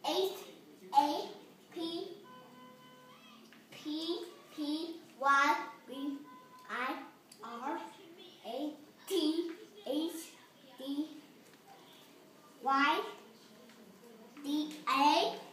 H A P P P Y B I R A T H D Y D A